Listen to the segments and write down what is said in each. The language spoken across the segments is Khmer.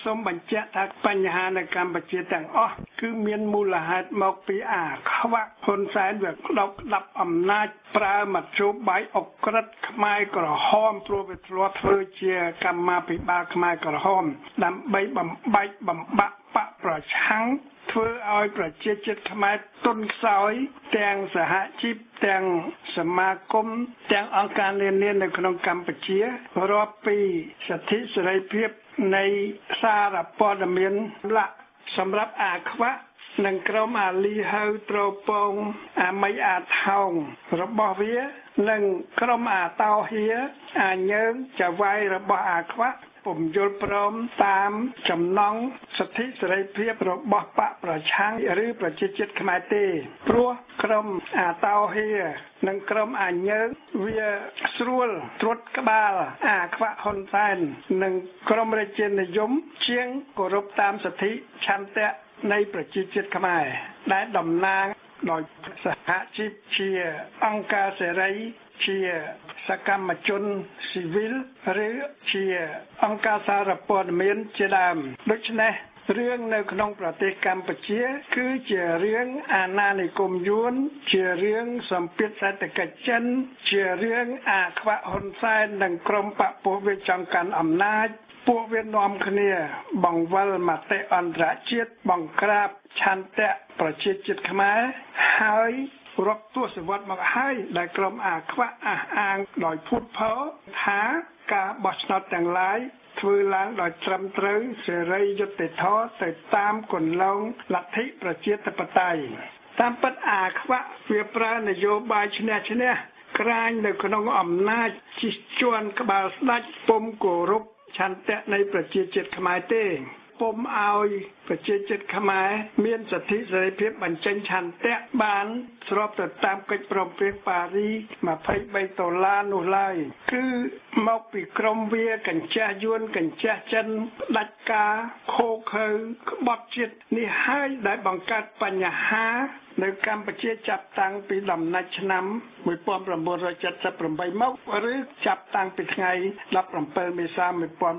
សូមបញ្ជាក់ថាបញ្ហានៅកម្ពុជាទាំងអស់គឺមានមូលហេតុមកពីអាខ្វាក់ហ៊ុនសែនវាក្តុកក្តាប់អំណាចប្រើមធ្យោបាយអុក្រិដ្ឋខ្មែរក្រហមព្រោះវាធ្លាប់ធ្វើជាកម្មាភិបាលខ្មែរក្រហមដើម្បីបំបែកបំបាក់បកប្រឆាំងធ្វើឲ្យប្រជាជាតិខ្មែរទន់ខ្សោយទាំងសហជីពទាំងសមាគមទាំងអង្គការនានានៅក្នុងកម្ពុជារាប់ពីសិទ្ធិសេរីភាពនៃសារព័ត៌មានសម្រាប់អាខ្វាក់និងក្រុមអាលីហៅត្រូពងអាមីអាថោងរបស់វានិងក្រុមអាតោហៀអាញើងចវាយរបស់អាខ្វាក់ពុំយល់ព្រមតាមចំណងសិទ្ធិសេរីភាពរបស់បកប្រឆាំងឬប្រជាជាតិខ្មែរទេព្រោះក្រុមអាតោហៀនិងក្រុមអាញើងវាស្រួលត្រួតក្បាលអាខ្វាក់ហ៊ុនសែននិងក្រុមរាជានិយមជាងគោរពតាមសិទ្ធិឆន្ទៈនៃប្រជាជាតិខ្មែរដែលតំណាងដោយសហជីពជាអង្គការសេរីជាសកម្មជនស៊ីវិលឬជាអង្គការសារព័ត៌មានជាដើមដូច្នេះរឿងនៅក្នុងប្រទេសកម្ពុជាគឺជារឿងអាណានិគមយួនជារឿងសម្ពាធសេដ្ឋកិច្ចចិនជារឿងអាខ្វាក់ហ៊ុនសែននិងក្រុមបពុះវាចង់កាន់អំណាចពួកវានាំគ្នាបង្វិលមតិអន្តរជាតិបង្ក្រាបឆន្ទៈប្រជាជាតិខ្មែរហើយរាប់ទសវត្សរ៍មកហើយដែលក្រុមអាខ្វាក់អះអាងដោយភូតភរថាការបោះឆ្នោតទាំងឡាយធ្វើឡើងដោយត្រឹមត្រូវសេរីយុត្តិធម៌ទៅតាមគន្លងលទ្ធិប្រជាធិបតេយ្យតាមពិតអាខ្វាក់វាប្រើនយោបាយឈ្នះក្រាញនៅក្នុងអំណាចជិះជាន់ក្បាលស្ដេចពុំគោរពឆន្ទៈនៃប្រជាជាតិខ្មែរទេពុំឲ្យប្រជាជាតិខ្មែរមានសិទ្ធិសេរីភាពបញ្ចេញឆន្ទៈបានស្របទៅតាមកិច្ចព្រមព្រៀងប៉ារី$23នោះឡើយគឺមកពីក្រមវាកញ្ចាស់យួនកញ្ចាស់ចិនផ្ដាច់ការខូខើក្បត់ជាតិនេះហើយដែលបង្កើតបញ្ហានៅកម្ពុជាចាប់តាំងពីដំណាច់ឆ្នាំ1978មកឬចាប់តាំងពីថ្ងៃ17មេសា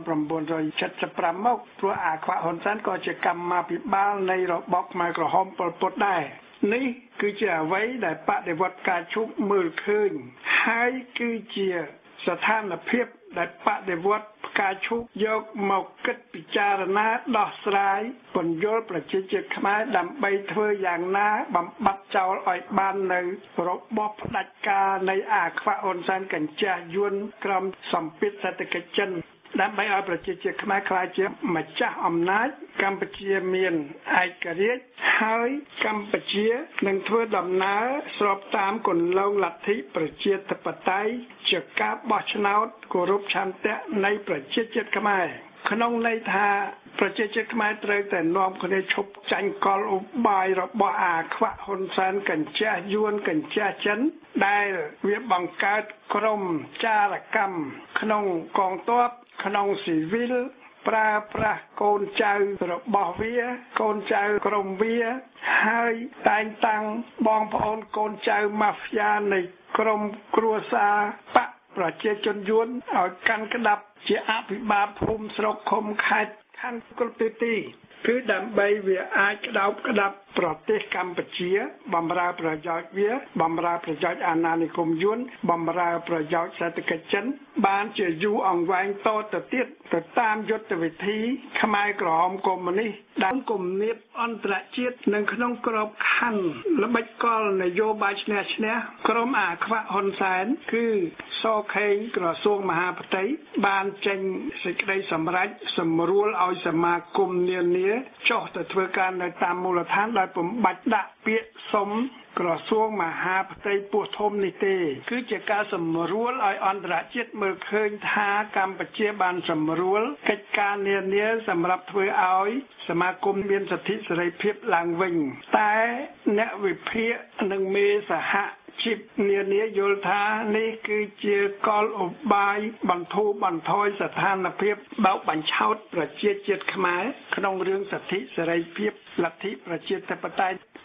1975មកព្រោះអាខ្វាក់ហ៊ុនសែនក៏ជាកម្មាភិបាលនៃរបបខ្មែរក្រហមប៉ុលពតដែរនេះគឺជាអ្វីដែលបដិវត្តការជុំមើលឃើញហើយគឺជាស្ថានភាពដែលបដិវត្តផ្កាឈូកយកមកគិតពិចារណាដោះស្រាយពន្យល់ប្រជាជាតិខ្មែរដើម្បីធ្វើយ៉ាងណាបំបត្តិចោលឲ្យបាននៅរបបផ្ដាច់ការនៃអាខ្វាក់ហ៊ុនសែនកញ្ចាស់យួនក្រុមសម្ពាធសេដ្ឋកិច្ចចិនដើម្បីឲ្យប្រជាជាតិខ្មែរក្លាយជាម្ចាស់អំណាចកម្ពុជាមានឯករាជ្យហើយកម្ពុជានឹងធ្វើដំណើរស្របតាមគន្លងលទ្ធិប្រជាធិបតេយ្យជាការបោះឆ្នោតគោរពឆន្ទៈនៃប្រជាជាតិខ្មែរក្នុងន័យថាប្រជាជាតិខ្មែរត្រូវតែនាំគ្នាឈប់ចាញ់កលឧបាយរបស់អាខ្វាក់ហ៊ុនសែនកញ្ចាស់យួនកញ្ចាស់ចិនដែលវាបង្កើតក្រុមចារកម្មក្នុងកងទ័ពក្នុងស៊ីវិលប្រើប្រាស់កូនចៅរបស់វាកូនចៅក្រុមវាហើយតែងតាំងបងប្អូនកូនចៅម៉ាហ្វ្យានៃក្រុមគ្រួសារបកប្រជាជនយួនឲ្យកាន់ក្តាប់ជាអភិបាលភូមិស្រុកឃុំខេត្តខណ្ឌគុលពីទីគឺដើម្បីវាអាចក្តោបក្តាប់ប្រទេសកម្ពុជាបម្រើប្រយោជន៍វាបម្រើប្រយោជន៍អាណានិគមយួនបម្រើប្រយោជន៍សេដ្ឋកិច្ចចិនបានជាយូរអង្វែងតទៅទៀតទៅតាមយុទ្ធវិធីខ្មែរក្រហមកុម្មុយនីសដែលគំនាបអន្តរជាតិនិងក្នុងក្របខ័ណ្ឌល្បិចកលនយោបាយឈ្នះក្រុមអាខ្វាក់ហ៊ុនសែនគឺសខេងក្រសួងមហាផ្ទៃបានចេញសេចក្តីសម្រេចសម្រួលឲ្យសមាគមនានាចុះទៅធ្វើការនៅតាមមូលដ្ឋានដោយពុំបាច់ដាក់ពាក្យសុំក្រសួងមហាផ្ទៃពោះធំនេះទេគឺជាការសម្រួលឲ្យអន្តរជាតិមើលឃើញថាកម្ពុជាបានសម្រួលកិច្ចការនានាសម្រាប់ធ្វើឲ្យសមាគមមានសិទ្ធិសេរីភាពឡើងវិញតែអ្នកវិភាគនិងមេសហជីពនានាយល់ថានេះគឺជាកលឧបាយបន្ធូរបន្ថយស្ថានភាពបោកបញ្ឆោតប្រជាជាតិខ្មែរក្នុងរឿងសិទ្ធិសេរីភាពលទ្ធិប្រជាធិបតេយ្យ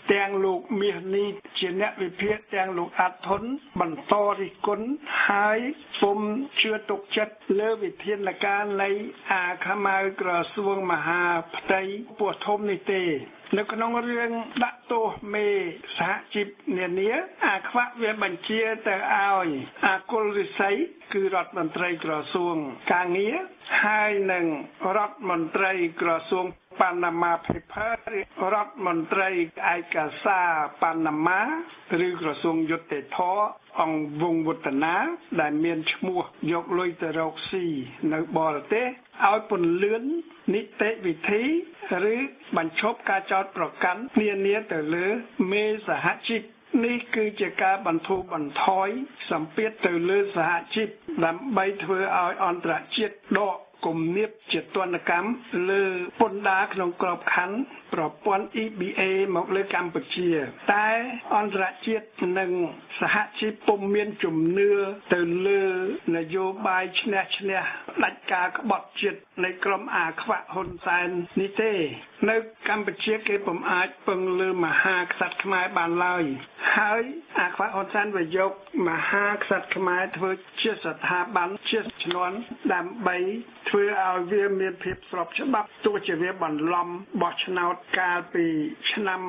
ទាំងលោកមាសនេះជាអ្នកវិភាគទាំងលោកអាត់ធនបន្តរិះគន់ហើយពុំជឿទុកចិត្តលើវិធានការនៃអាខ្មៅក្រសួងមហាផ្ទៃពោះធំនេះទេនៅក្នុងរឿងដាក់ទោសមេសហជីពនានាអាខ្វាក់វាបញ្ជាទៅឲ្យអាគុលរិស័យគឺរដ្ឋមន្ត្រីក្រសួងកាងារហើយនឹងរដ្ឋមន្ត្រីក្រសួងPanama Paper រដ្ឋមន្ត្រីឯកសារ Panama ឬក្រសួងយុត្តិធម៌អង្គវងវឌ្ឍនាដែលមានឈ្មោះយកលុយទៅរកស៊ីនៅបរទេសឲ្យពន្លឿននីតិវិធីឬបញ្ឈប់ការចោទប្រកាន់នានាទៅលើមេសហជីពនេះគឺជាការបន្ធូរបន្ថយសម្ពាធទៅលើសហជីពដើម្បីធ្វើឲ្យអន្តរជាតិដកគំនាបជាទណ្ឌកម្មលើពន្ធដារក្នុងក្របខ័ណ្ឌប្រព័ន្ធ EBA មកលើកម្ពុជាតែអន្តរជាតិនិងសហជីពពុំមានជំនឿទៅលើនយោបាយឈ្នះផ្ដាច់ការក្បត់ជាតិនៃក្រុមអាខ្វាក់ហ៊ុនសែននេះទេនៅកម្ពុជាគេពុំអាចពឹងលើមហាក្សត្រខ្មែរបានឡើយហើយអាខ្វាក់ហ៊ុនសែនវាយកមហាក្សត្រខ្មែរធ្វើជាស្ថាប័នជាជំនាន់ដើម្បីធ្វើឲ្យវាមានភាពស្របច្បាប់ទោះជាវាបន្លំបោះឆ្នោតកាលពីឆ្នាំ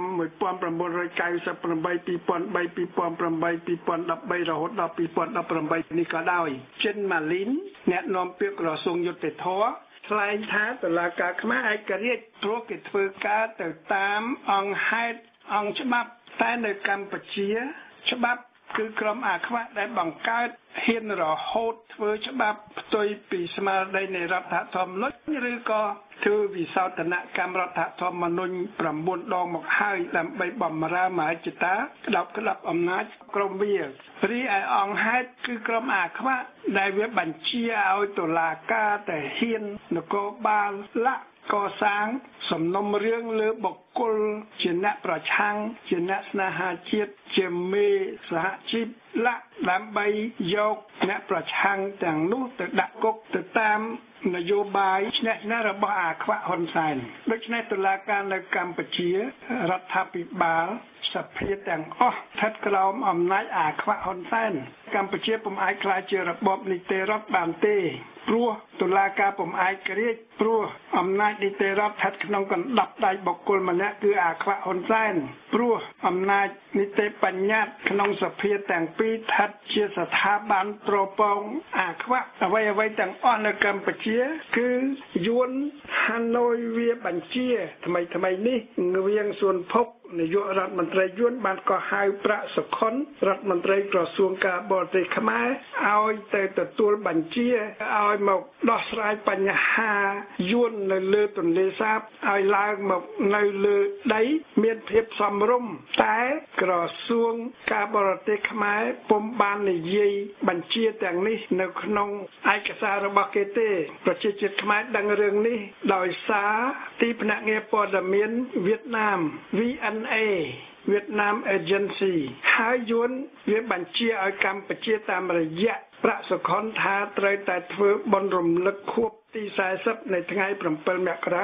1998 2003 2008 2013រហូតដល់2018នេះក៏ដោយចិនម៉ាលីនអ្នកនាំពាក្យក្រសួងយុត្តិធម៌ថ្លែងថាតុលាការខ្មែរឯករាជ្យព្រោះគេធ្វើការទៅតាមអង្គហេតុអង្គច្បាប់តែនៅកម្ពុជាច្បាប់គឺក្រុមអាខ្វាក់ដែលបង្កើតហ៊ានរហូតធ្វើច្បាប់ផ្ទុយពីស្មារតីនៃរដ្ឋធម្មនុញ្ញឬក៏ធ្វើវិសោធនកម្មរដ្ឋធម្មនុញ្ញ9ដងមកហើយដើម្បីបំរើមហិច្ឆតាក្តាប់អំណាចក្រុមវារីឯអង្គហេតុគឺក្រុមអាខ្វាក់ដែលវាបញ្ជាឲ្យតុលាការតែហ៊ាននគរបាលលាក់កសាងសំណុំរឿងលើបុគ្គលជាអ្នកប្រឆាំងជាអ្នកស្នេហាជាតិជាមេសហជីពលាក់ដើម្បីយកអ្នកប្រឆាំងទាំងនោះទៅដាក់គុកទៅតាមនយោបាយឈ្នះរបស់អាខ្វាក់ហ៊ុនសែនដូច្នេះតុលាការនៅកម្ពុជារដ្ឋាភិបាលសភាទាំងអស់ស្ថិតក្រោមអំណាចអាខ្វាក់ហ៊ុនសែនកម្ពុជាពុំអាចក្លាយជារបបនីតិរដ្ឋបានទេព្រោះតុលាការពុំឯករាជ្យព្រោះអំណាចនីតិរដ្ឋស្ថិតក្នុងកណ្ដាប់ដៃបុគ្គលម្នាក់គឺអាខ្វាក់ហ៊ុនសែនព្រោះអំណាចនីតិបញ្ញត្តិក្នុងសភាទាំងពីរស្ថិតជាស្ថាប័នទ្រពងអាខ្វាក់អ្វីទាំងអស់នៅកម្ពុជាគឺយួនហាណូយវាបញ្ជាថ្មីនេះងៀងសួនភុកនាយករដ្ឋមន្ត្រីយួនបានក៏ហៅប្រាក់សុខុនរដ្ឋមន្ត្រីក្រសួងការបរទេសខ្មែរឲ្យទៅទទួលបញ្ជាឲ្យមកដោះស្រាយបញ្ហាយួននៅលើទន្លេសាបឲ្យឡើងមកនៅលើដីមានភាពសមរម្យតែក្រសួងការបរទេសខ្មែរពុំបាននិយាយបញ្ជាទាំងនេះនៅក្នុងឯកសាររបស់គេទេប្រជាជាតិខ្មែរដឹងរឿងនេះដោយសារទីភ្នាក់ងារព័ត៌មានវៀតណាម VNA Vietnam Agency ហើយយួនវាបញ្ជាឲ្យកម្ពុជាតាមរយៈប្រាក់សុខុនថាត្រូវតែធ្វើបុណ្យរំលឹកខួបទី40នៃថ្ងៃ7មករា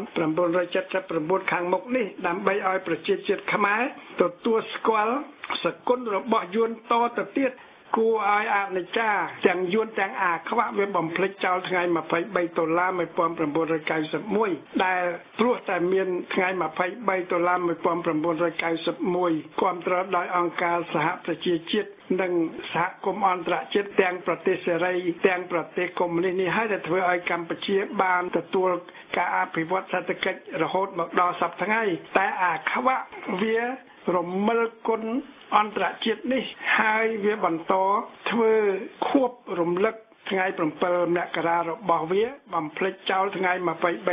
1979ខាងមុខនេះដើម្បីឲ្យប្រជាជាតិខ្មែរទទួលស្គាល់សគុណរបស់យួនតទៅទៀតគួរឲ្យអនិច្ចាទាំងយួនទាំងអាខ្វាក់វាបំភ្លេចចោលថ្ងៃ$23 1991ដែលព្រោះតែមានថ្ងៃ$23 1991គាំទ្រដោយអង្គការសហប្រជាជាតិនិងសហគមន៍អន្តរជាតិទាំងប្រទេសសេរីទាំងប្រទេសកុម្មុយនីសនេះហើយដែលធ្វើឲ្យកម្ពុជាបានទទួលការអភិវឌ្ឍសេដ្ឋកិច្ចរហូតមកដល់សប្តាហ៍ថ្ងៃតែអាខ្វាក់វារមិលគុណអន្តរជាតិនេះហើយវាបន្តធ្វើខួបរំលឹកថ្ងៃ7មករារបស់វាបំភ្លេចចោលថ្ងៃ$23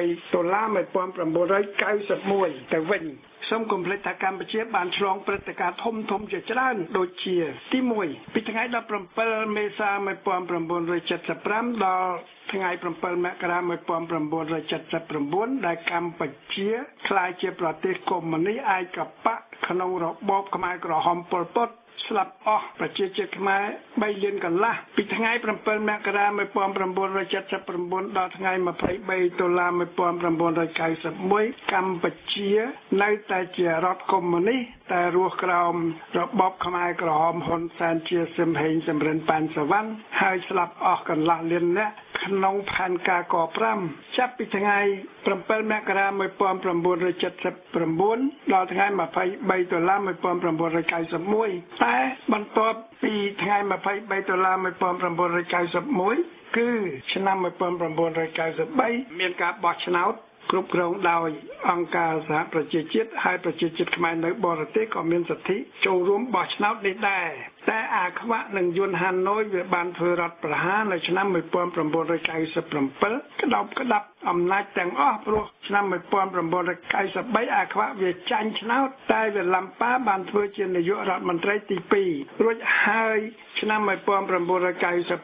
1991ទៅវិញសូមកុំភ្លេចថាកម្ពុជាបានឆ្លងព្រឹត្តិការណ៍ធំជាច្រើនដូចជាទី1ពីថ្ងៃ17មេសា1975ដល់ថ្ងៃ7មករា1979ដែលកម្ពុជាក្លាយជាប្រទេសកុម្មុយនីសឯកបកក្នុងរបបខ្មែរក្រហមប៉ុលពតស្លាប់អស់ប្រជាជាតិខ្មែរ3លានកន្លះពីថ្ងៃ7មករា1979ដល់ថ្ងៃ23តុលា1991កម្ពុជានៅតែជារដ្ឋកុម្មុយនីសតែរស់ក្រោមរបបខ្មែរក្រហមហ៊ុនសែនជាសឹមហេងសំរិនប៉ាន់សវណ្ណហើយស្លាប់អស់កន្លះលាននាក់ក្នុងផែនការក5ចាប់ពីថ្ងៃ7មករា1979ដល់ថ្ងៃ23តុលា1991តែបន្ទាប់ពីថ្ងៃ23តុលា1991គឺឆ្នាំ1993មានការបោះឆ្នោតគ្រប់គ្រងដោយអង្គការសហប្រជាជាតិហើយប្រជាជាតិខ្មែរនៅបរទេសក៏មានសិទ្ធិចូលរួមបោះឆ្នោតនេះដែរតែអាខ្វាក់នឹងយួនហាណូយវាបានធ្វើរដ្ឋប្រហារនៅឆ្នាំ1997ក្តាប់អំណាចទាំងអស់ព្រោះឆ្នាំ1993អាខ្វាក់វាចាញ់ឆ្នោតតែវាឡំប៉ាបានធ្វើជានាយករដ្ឋមន្ត្រីទី2រួចហើយឆ្នាំ1998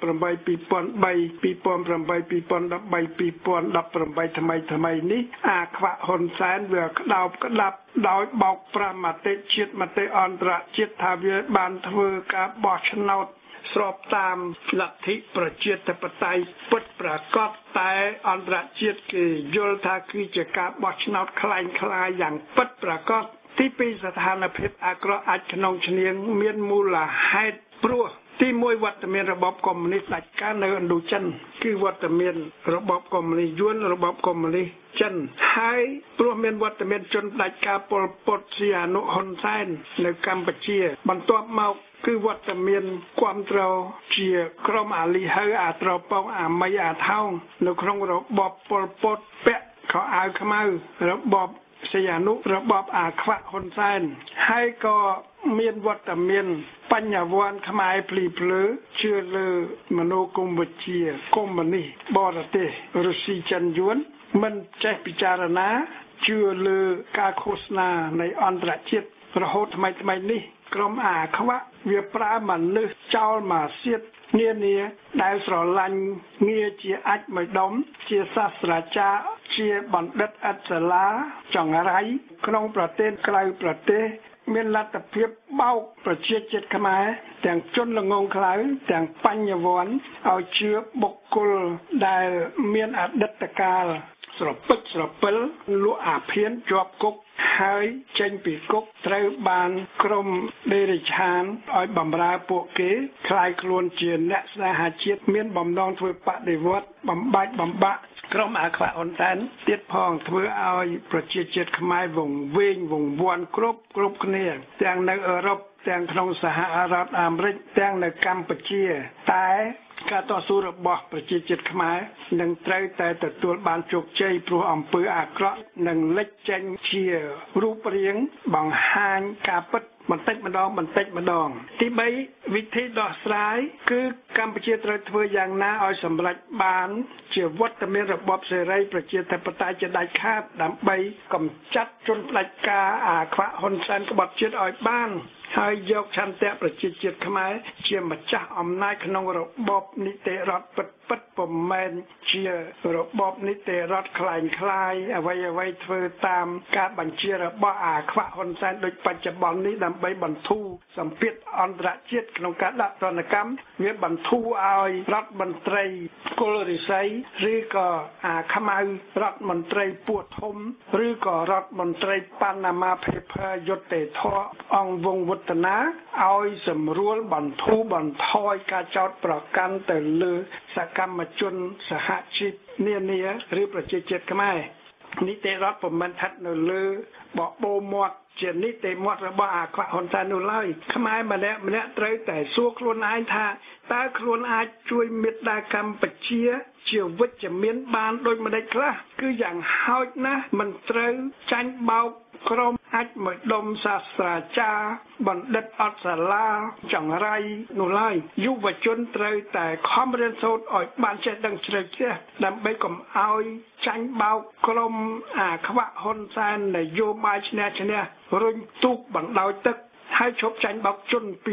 2008 ថ្មីនេះអាខ្វាក់ហ៊ុនសែនវាក្តាប់ដោយបោកប្រាស់មតិជាតិមតិអន្តរជាតិថាវាបានធ្វើការបោះឆ្នោតស្របតាមលទ្ធិប្រជាធិបតេយ្យពិតប្រាកដតែអន្តរជាតិគេយល់ថាគឺជាការបោះឆ្នោតคล้ายៗយ៉ាងពិតប្រាកដទី2ស្ថានភាពអាក្រក់អាចក្នុងឈ្នាងមានមូលហេតុព្រោះទី1វត្តមានរបបកុម្មុយនីសដាច់ការនៅឥណ្ឌូចិនគឺវត្តមានរបបកុម្មុយនីសយួនរបបកុម្មុយនីសចិនហើយព្រោះមានវត្តមានជនផ្ដាច់ការប៉ុលពតសីហនុហ៊ុនសែននៅកម្ពុជាបន្ទាប់មកគឺវត្តមានគាំទ្រជាក្រុមអាលីហៅអាត្រប៉ងអាមីអាថោងនៅក្នុងរបបប៉ុលពតពាក់ខោអាវខ្មៅរបបសីហនុរបបអាខ្វាក់ហ៊ុនសែនហើយក៏មានវត្តមានបញ្ញវន្តខ្មែរភ្លីភ្លើជឿលើមនោគមវិជ្ជាកុម្មុយនីសបរទេសរុស្ស៊ីចិនយួនមិនចេះពិចារណាជឿលើការឃោសនានៃអន្តរជាតិរហូតថ្មីនេះក្រុមអាខ្វាក់វាប្រើមនុស្សចោលម៉ាស៊ីតនានាដែលស្រឡាញ់ងារជាអាចមួយដុំជាសាស្ត្រាចារ្យជាបណ្ឌិតឥតសាលាចង្រៃក្នុងប្រទេសក្រៅប្រទេសមានលទ្ធភាពបោកប្រជាជាតិខ្មែរទាំងជនល្ងងខ្លៅទាំងបញ្ញវន្តឲ្យជឿបុគ្គលដែលមានអតីតកាលស្រពិចស្រពិលលក់អាភៀនជាប់គុកហើយចេញពីគុកត្រូវបានក្រុមដេរិឆានឲ្យបម្រើពួកគេคล้ายខ្លួនជាអ្នកស្នេហាជាតិមានបំណងធ្វើបដិវត្តបំបាច់បំបាក់ក្រុមអាខ្វាក់ហ៊ុនសែនទៀតផងធ្វើឲ្យប្រជាជាតិខ្មែរវង្វេងវង្វាន់គ្រប់គ្នាទាំងនៅអឺរ៉ុបទាំងក្នុងសហរដ្ឋអាមេរិកទាំងនៅកម្ពុជាតែការតស៊ូរបស់ប្រជាជាតិខ្មែរនឹងត្រូវតែទទួលបានជោគជ័យព្រោះអំពើអាក្រក់នឹងលេចចេញជារូបរាងបង្ហាញការពិតបន្តិចម្ដងទី3វិធីដោះស្រាយគឺកម្ពុជាត្រូវធ្វើយ៉ាងណាឲ្យសម្រេចបានជាវត្តមានរបបសេរីប្រជាធិបតេយ្យជាដាច់ខាតដើម្បីកម្ចាត់ជនផ្ដាច់ការអាខ្វាក់ហ៊ុនសែនក្បត់ជាតិឲ្យបានហើយយកឆន្ទៈប្រជាជាតិខ្មែរជាម្ចាស់អំណាចក្នុងរបបនីតិរដ្ឋពិតពុំមែនជារបបនីតិរដ្ឋคล้ายអ្វីធ្វើតាមការបញ្ជារបស់អាខ្វាក់ហ៊ុនសែនដូចបច្ចុប្បន្ននេះដើម្បីបន្ធូរសម្ពាធអន្តរជាតិក្នុងការដាក់ទណ្ឌកម្មវាបន្ធូរឲ្យរដ្ឋមន្ត្រីគុលរិស័យឬក៏អាខ្មៅរដ្ឋមន្ត្រីពួតធំឬក៏រដ្ឋមន្ត្រីប៉ាណាម៉ា Paper យុត្តិធម៌អង្គវង្សវឌ្ឍនាឲ្យសម្រួលបន្ធូរបន្ថយការចោទប្រកាន់ទៅលើសកម្មជនសហជីពនានាឬប្រជាជាតិខ្មែរនីតិរដ្ឋពុំមែនស្ថិតនៅលើបបោមាត់ជានីតិមាត់របស់អាខ្វាក់ហ៊ុនសែននោះឡើយខ្មែរម្នាក់ត្រូវតែសួរខ្លួនឯងថាតើខ្លួនអាចជួយមេត្តាកម្ពុជាជាវិជ្ជមានបានដូចម្ដេចខ្លះគឺយ៉ាងហោចណាស់មិនត្រូវចាញ់បោកក្រុមអាចមួយដុំសាស្ត្រាចារ្យបណ្ឌិតអត់សាលាចង្រៃនោះឡើយយុវជនត្រូវតែខំរៀនសូត្រឲ្យបានចេះដឹងជ្រៅជ្រះដើម្បីកុំឲ្យចាញ់បោកក្រុមអាខ្វាក់ហ៊ុនសែននយោបាយឈ្នះរុញទូកបណ្ដោយទឹកហើយឈប់ចាញ់បោកជនពៀល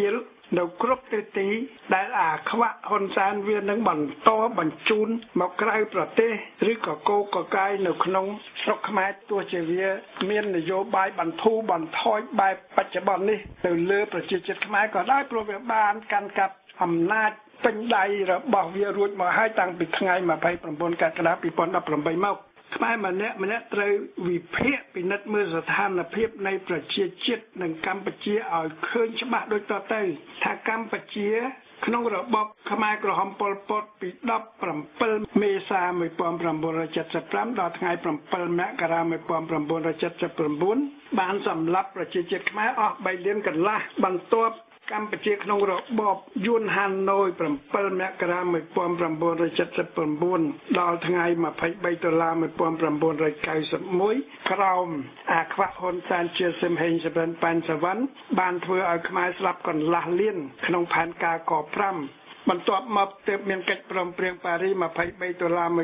នៅគ្រប់ទិទីដែលអាខ្វាក់ហ៊ុនសែនវានឹងបន្តបញ្ជូនមកក្រៅប្រទេសឬក៏កោកកាយនៅក្នុងស្រុកខ្មែរទោះជាវាមាននយោបាយបន្ធូរបន្ថយបែបបច្ចុប្បន្ននេះទៅលើប្រជាជាតិខ្មែរក៏ដោយព្រោះវាបានកាន់កាប់អំណាចពេញដៃរបស់វារួចមកហើយតាំងពីថ្ងៃ29កក្កដា2018មកខ្មែរម្នាក់ត្រូវវិភាគពិនិត្យមើលស្ថានភាពនៃប្រជាជាតិនិងកម្ពុជាឲ្យឃើញច្បាស់ដូចតទៅថាកម្ពុជាក្នុងរបបខ្មែរក្រហមប៉ុលពតពី17មេសា1975ដល់ថ្ងៃ7មករា1979បានសម្លាប់ប្រជាជាតិខ្មែរអស់3លានកន្លះបន្ទាប់កម្ពុជាក្នុងរបបយួនហាណូយ7មករា1979ដល់ថ្ងៃ23ដុល្លារ1991ក្រោមអាខ្វាក់ហ៊ុនសែនជាសឹមហេងសវិនប៉ាន់សវណ្ណបានធ្វើឲ្យខ្មែរស្លាប់កន្លះលានក្នុងផែនការក5បន្ទាប់មកទើបមានកិច្ចព្រមព្រៀងប៉ារី23ដុល្លារ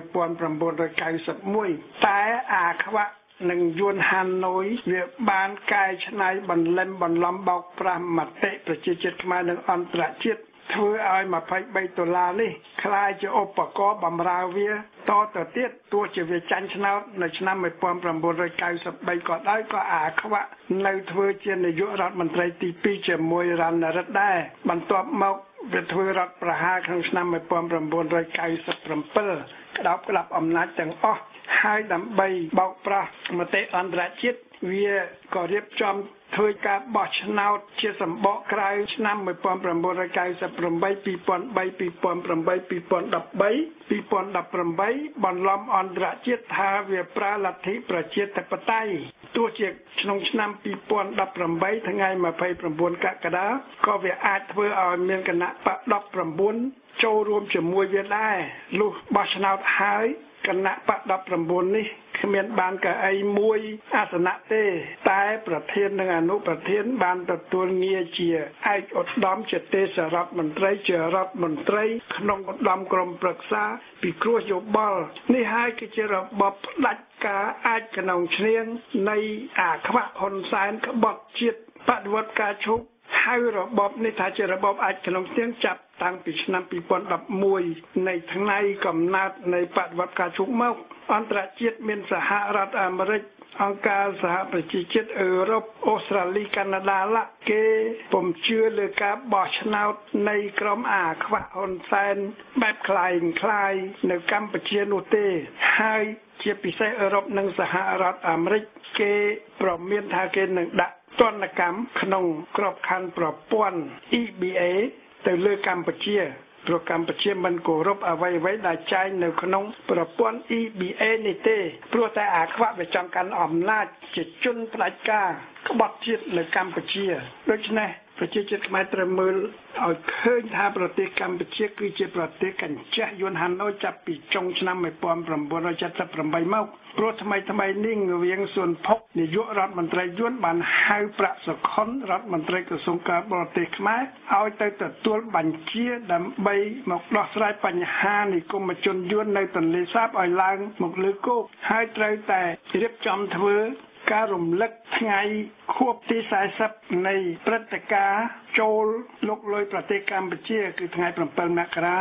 1991តែអាខ្វាក់នឹងយួនហាណូយវាបានកែច្នៃបន្លំបោកប្រាស់មតិប្រជាជាតិខ្មែរនិងអន្តរជាតិធ្វើឲ្យ23ដុល្លារនេះคล้ายជាឧបករណ៍បម្រើវាតទៅទៀតទោះជាវាចាញ់ឆ្នោតនៅឆ្នាំ1993ក៏ដោយក៏អាខ្វាក់នៅធ្វើជានាយករដ្ឋមន្ត្រីទី2ជាមួយរណរិទ្ធដែរបន្ទាប់មកវាធ្វើរដ្ឋប្រហារក្នុងឆ្នាំ1997ក្តាប់អំណាចទាំងអស់ហើយដើម្បីបោកប្រាស់មតិអន្តរជាតិវាក៏រៀបចំធ្វើការបោះឆ្នោតជាសម្បកក្រៅឆ្នាំ1998 2013 បន្លំអន្តរជាតិថាវាប្រើលទ្ធិប្រជាធិបតេយ្យទោះជាក្នុងឆ្នាំ2018ថ្ងៃ29កក្កដាក៏វាអាចធ្វើឲ្យមានគណៈបក19ចូលរួមជាមួយវាដែរលុះបោះឆ្នោតហើយគណៈបក19នេះគ្មានបានកៅអីមួយអាសនៈទេតែប្រធាននិងអនុប្រធានបានទទួលងារជាឯកឧត្តមជាទេសរដ្ឋមន្ត្រីជារដ្ឋមន្ត្រីក្នុងឧត្តមក្រុមប្រឹក្សាពិគ្រោះយោបល់នេះហើយគឺជារបបផ្ដាច់ការអាចក្នុងឈ្នាងនៃអាខ្វាក់ហ៊ុនសែនក្បត់ជាតិបដិវត្តការឈប់ហើយរបបនេះថាជារបបអាចក្នុងឈ្នាងចាប់តាំងពីឆ្នាំ2011នៃថ្ងៃកំណើតនៃបដិវត្តការឈប់មកអន្តរជាតិមានសហរដ្ឋអាមេរិកអង្គការសហប្រជាជាតិអឺរ៉ុបអូស្ត្រាលីកាណាដាឡាគេពុំជឿលើការបោះឆ្នោតនៃក្រុមអាខ្វាក់ហ៊ុនសែនបែបคล้ายនៅកម្ពុជានោះទេហើយជាពិសេសអឺរ៉ុបនិងសហរដ្ឋអាមេរិកគេប្រមានថាគេនឹងដាក់ទណ្ឌកម្មក្នុងក្របខ័ណ្ឌប្រព័ន្ធ EBA ទៅលើកម្ពុជាព្រោះកម្ពុជាមិនគោរពអ្វីៗដែលចែងនៅក្នុងប្រព័ន្ធ EBA នេះទេព្រោះតែអាខ្វាក់វាចង់កាន់អំណាចជាជនផ្ដាច់ការក្បត់ជាតិនៅកម្ពុជាដូច្នេះប្រជាជាតិខ្មែរត្រូវមើលឲ្យឃើញថាប្រទេសកម្ពុជាគឺជាប្រទេសកញ្ចេះយួនហាណូយចាប់ពីចុងឆ្នាំ1978មកព្រោះថ្មីនេះងវៀងសួនភុកនាយករដ្ឋមន្ត្រីយួនបានហៅប្រាក់សុខុនរដ្ឋមន្ត្រីក្រសួងការបរទេសខ្មែរឲ្យទៅទទួលបញ្ជាដើម្បីមកដោះស្រាយបញ្ហានិគមជនយួននៅទន្លេសាបឲ្យឡើងមកលើគោកហើយត្រូវតែរៀបចំធ្វើការរំលឹកថ្ងៃខួបទី40នៃព្រឹត្តិការណ៍ចូលលោកលុយប្រទេសកម្ពុជាគឺថ្ងៃ7មករា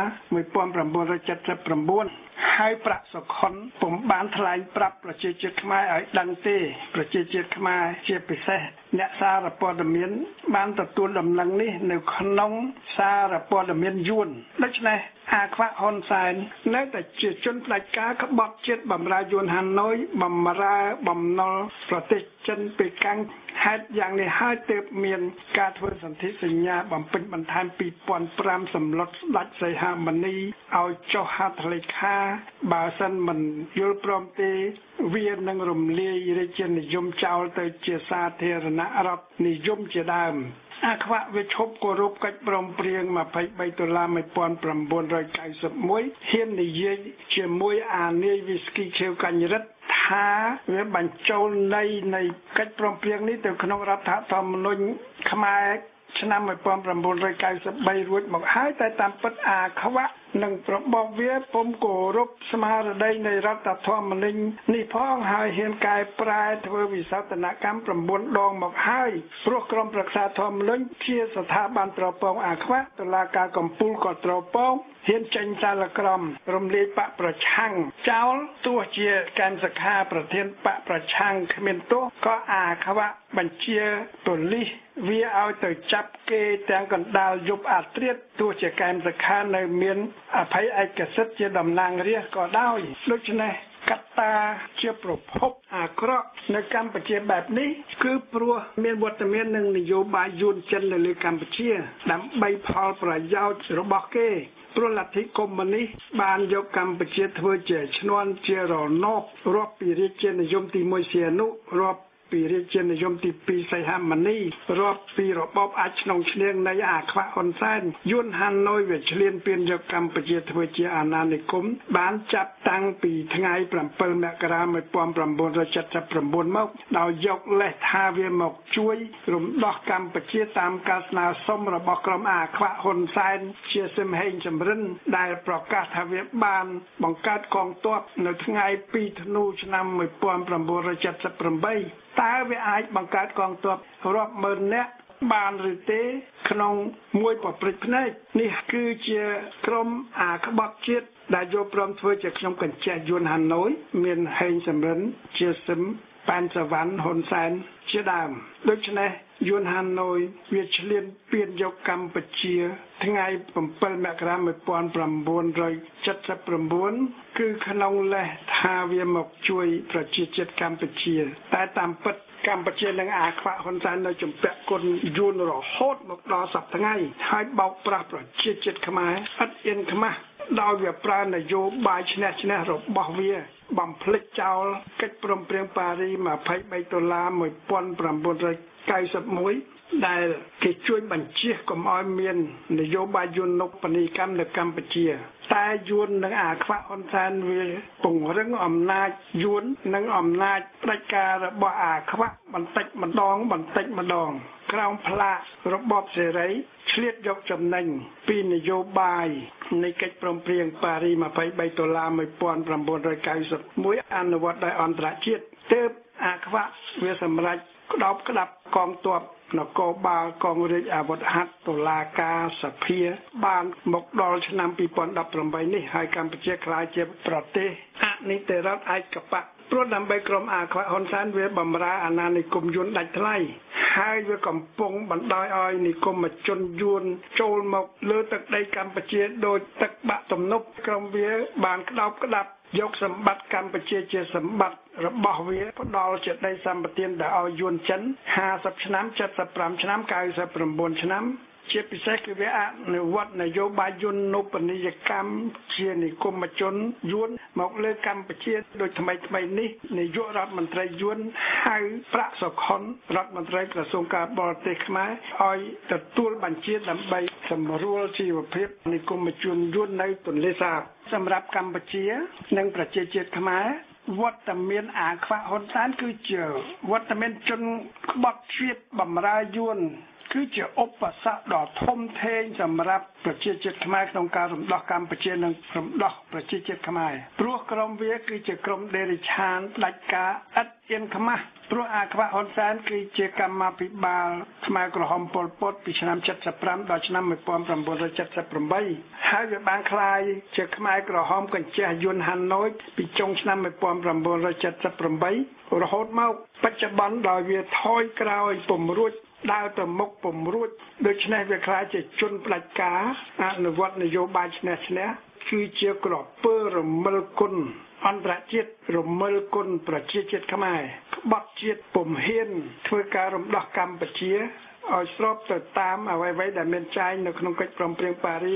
1979ហើយប្រាក់សុខុនពុំបានថ្លែងប្រាប់ប្រជាជាតិខ្មែរឲ្យដឹងទេប្រជាជាតិខ្មែរជាពិសេសអ្នកសារព័ត៌មានបានទទួលដំណឹងនេះនៅក្នុងសារព័ត៌មានយួនដូច្នេះអាខ្វាក់ហ៊ុនសែននៅតែជាជនផ្ដាច់ការក្បត់ជាតិបម្រើយួនហាណូយបម្រើបំណុលប្រទេសចិនពីកាំងហេតុយ៉ាងនេះហើយទើបមានការធ្វើសន្ធិសញ្ញាបំពេញបន្ថែម2005សម្លុតស្ដេចសីហមុនីឲ្យចុះហត្ថលេខាបើសិនមិនយល់ព្រមទេវានឹងរំលាយរាជានិយមចោលទៅជាសាធារណរដ្ឋនិយមជាដើមអាខ្វាក់វាឈប់គោរពកិច្ចព្រមព្រៀង23ដុល្លារ1991ហ៊ាននិយាយជាមួយអានាយវីស្គីខៀវកញ្ញរិទ្ធថាវាបញ្ចូលនៃកិច្ចព្រមព្រៀងនេះទៅក្នុងរដ្ឋធម្មនុញ្ញខ្មែរឆ្នាំ1993រួចមកហើយតែតាមពិតអាខ្វាក់និងប្របបវាពុំគោរពស្មារតីនៃរដ្ឋធម្មនុញ្ញនេះផងហើយហ៊ានកែប្រែធ្វើវិសោធនកម្ម9ដងមកហើយព្រោះក្រមប្រឹក្សាធម្មនុញ្ញជាស្ថាប័នត្រពងអាខ្វាក់តុលាការកំពូលក៏ត្រពងហ៊ានចេញសាលក្រមរំលាយបកប្រឆាំងចោលទោះជាកម្មសខាប្រធានបកប្រឆាំងគ្មានទោសក៏អាខ្វាក់បញ្ជាប៉ូលីសវាឲ្យទៅចាប់គេទាំងកណ្ដាលយប់អាត្រិតទោះជាកម្មសខានៅមានអភ័យឯកសិទ្ធិជាតំណាងរាស្ត្រក៏ដោយដូច្នេះកត្តាជាប្រភពអាក្រក់នៅកម្ពុជាបែបនេះគឺព្រោះមានវត្តមាននឹងនយោបាយយួនចិននៅលើកម្ពុជាដើម្បីផលប្រយោជន៍របស់គេព្រោះលទ្ធិកុម្មុយនីសបានយកកម្ពុជាធ្វើជាឈ្នន់ជារណបរាប់ពីរាជានិយមទី1សៀនុរាប់ពីរាជានិយមទី2សីហមុនីរាប់ពីរបបអាចក្នុងឈ្នៀងនៃអាខ្វាក់ហ៊ុនសែនយួនហាណូយវាឈ្លានពានយកកម្ពុជាធ្វើជាអាណានិគមបានចាប់តាំងពីថ្ងៃ7មករា1979មកដោយយកលេសថាវាមកជួយរំដោះកម្ពុជាតាមការស្នើសុំរបស់ក្រុមអាខ្វាក់ហ៊ុនសែនជាសឹមហេងចម្រិនដែលប្រកាសថាវាបានបង្កើតកងទ័ពនៅថ្ងៃ2ធ្នូឆ្នាំ1978តើវាអាចបង្កើតកងទ័ពរាប់ម៉ឺននាក់បានឬទេក្នុងមួយប្រព្រឹត្តភ្នែកនេះគឺជាក្រុមអាក្បត់ជាតិដែលយកព្រមធ្វើជាខ្ញុំកញ្ចេះយួនហាណូយមានហេងសំរិនជាសឹមប៉ែនសវណ្ណហ៊ុនសែនជាដើមដូច្នេះយួនហាណូយវាឈ្លានពានយកកម្ពុជាថ្ងៃ7មករា1979គឺក្នុងលេសថាវាមកជួយប្រជាជាតិកម្ពុជាតែតាមពិតកម្ពុជានឹងអាខ្វាក់ហ៊ុនសែននៅជំពាក់គុណយួនរហូតមកដល់សប្តាហ៍ថ្ងៃហើយបោកប្រាស់ប្រជាជាតិខ្មែរឥតអៀនខ្មាស់ដោយវាប្រើនយោបាយឈ្នះរបស់វាបំភ្លេចចោលកិច្ចព្រមព្រៀងប៉ារីស$23,1991ដែលគេជួយបញ្ជាកុំឲ្យមាននយោបាយយួននុបនីកម្មនៅកម្ពុជាតែយួននិងអាខ្វាក់ហ៊ុនសែនវាពង្រឹងអំណាចយួននិងអំណាចផ្ដាច់ការរបស់អាខ្វាក់បន្តិចម្ដងក្រោមផ្លាករបបសេរីឆ្លៀតយកចំណេញពីនយោបាយនៃកិច្ចព្រមព្រៀងប៉ារីស$23,1991អនុវត្តដោយអន្តរជាតិទើបអាខ្វាក់វាសម្រេចក្តាប់កងទ័ពនគរបាលកងរាជអាវុធហត្ថតុលាការសភាបានមកដល់ឆ្នាំ2018នេះហើយកម្ពុជាក្លាយជាប្រទេសអនីតិរដ្ឋឯកបកព្រោះដើម្បីក្រុមអាខ្វាក់ហ៊ុនសែនវាបំរើអាណានិគមយួនដាច់ថ្លៃហើយវាកំពុងបណ្ដោយឲ្យនិគមជនយួនចូលមកលើទឹកដីកម្ពុជាដោយទឹកបាក់ទំនប់ក្រុមវាបានក្តាប់យកសម្បត្តិកម្ពុជាជាសម្បត្តិរបស់វាផ្ដល់ជាដីសម្បត្តិទៅឲ្យយួនចិន50ឆ្នាំ75ឆ្នាំ99ឆ្នាំជាពិសេសគឺវាអនុវត្តនយោបាយយួននុបនីយកម្មជានិគមជនយួនមកលើកម្ពុជាដូចថ្មីនេះនាយករដ្ឋមន្ត្រីយួនហៅប្រាក់សុខុនរដ្ឋមន្ត្រីក្រសួងការបរទេសខ្មែរឲ្យទទួលបញ្ជាដើម្បីសម្រួលជីវភាពនិគមជនយួននៅទន្លេសាបសម្រាប់កម្ពុជានិងប្រជាជាតិខ្មែរវត្តមានអាខ្វាក់ហ៊ុនសែនគឺជាវត្តមានជនក្បត់ជាតិបំរើយួនគឺជាឧបសគ្គដ៏ធំធេងសម្រាប់ប្រជាជាតិខ្មែរក្នុងការរំដោះកម្ពុជានិងរំដោះប្រជាជាតិខ្មែរព្រោះក្រុមវាគឺជាក្រុមដេរិឆានផ្ដាច់ការឥតអៀនខ្មាស់ព្រោះអាខ្វាក់ហ៊ុនសែនគឺជាកម្មាភិបាលខ្មែរក្រហមប៉ុលពតពីឆ្នាំ75ដល់ឆ្នាំ1978ហើយវាបានក្លាយជាខ្មែរក្រហមកញ្ចេះយួនហាណូយពីចុងឆ្នាំ1978រហូតមកបច្ចុប្បន្នដោយវាថយក្រោយពុំរួចដើរទៅមុខពុំរួចដូច្នេះវាក្លាយជាជនផ្ដាច់ការអនុវត្តនយោបាយឈ្នះគឺជាក្រពើរមិលគុណអន្តរជាតិរមិលគុណប្រជាជាតិខ្មែរក្បត់ជាតិពុំហ៊ានធ្វើការរំដោះកម្ពុជាឲ្យស្របទៅតាមអ្វីដែលមានចែងនៅក្នុងកិច្ចព្រមព្រៀងប៉ារីស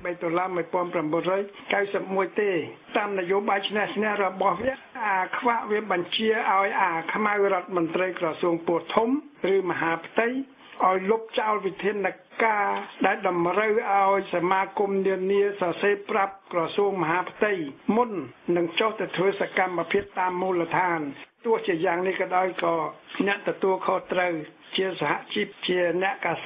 $23,1991ទេតាមនយោបាយឈ្នះរបស់វាអាខ្វាក់វាបញ្ជាឲ្យអាខ្មៅរដ្ឋមន្ត្រីក្រសួងពោធិ៍ធំឬមហាផ្ទៃឲ្យលុបចោលវិធានការដែលតម្រូវឲ្យសមាគមនានាសរសេរប្រាប់ក្រសួងមហាផ្ទៃមុននឹងចុះទៅធ្វើសកម្មភាពតាមមូលដ្ឋានទោះជាយ៉ាងនេះក៏ដោយក៏អ្នកទទួលខុសត្រូវជាសហជីពជាអ្នកកាសែត